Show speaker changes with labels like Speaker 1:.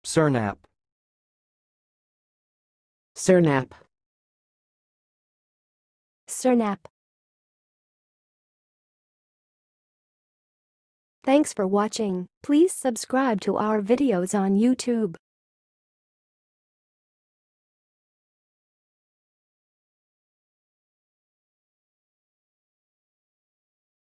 Speaker 1: Surnap.
Speaker 2: Surnap.
Speaker 3: Surnap. Thanks for watching. Please subscribe to our videos on YouTube.